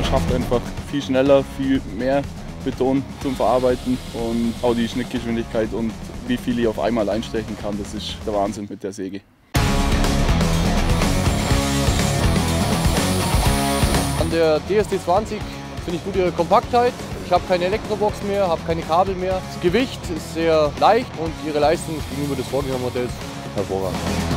Man schafft einfach viel schneller, viel mehr Beton zum Verarbeiten und auch die Schnittgeschwindigkeit und wie viel ich auf einmal einstechen kann, das ist der Wahnsinn mit der Säge. An der DSD20 finde ich gut ihre Kompaktheit. Ich habe keine Elektrobox mehr, habe keine Kabel mehr. Das Gewicht ist sehr leicht und ihre Leistung gegenüber des Vorgängermodells hervorragend.